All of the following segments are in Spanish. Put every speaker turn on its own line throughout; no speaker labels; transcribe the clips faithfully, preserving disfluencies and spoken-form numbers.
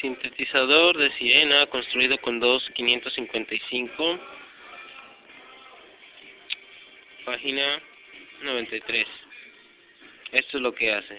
Sintetizador de sirena construido con dos quinientos cincuenta y cinco. Página noventa y tres. Esto es lo que hace.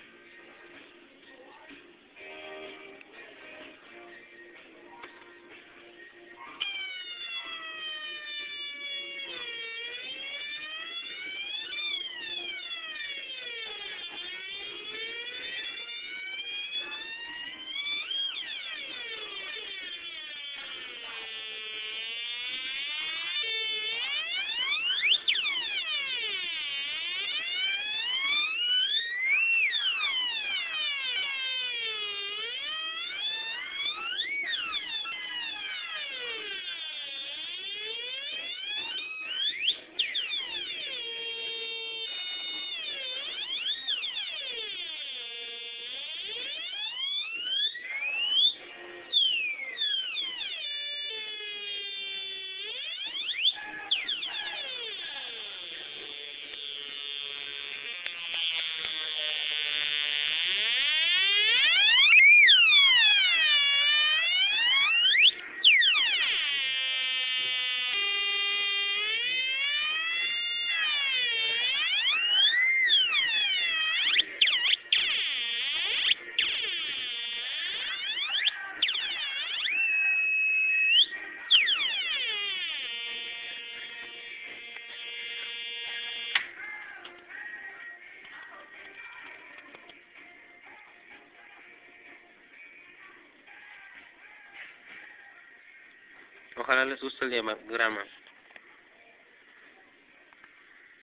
Ojalá les guste el diagrama.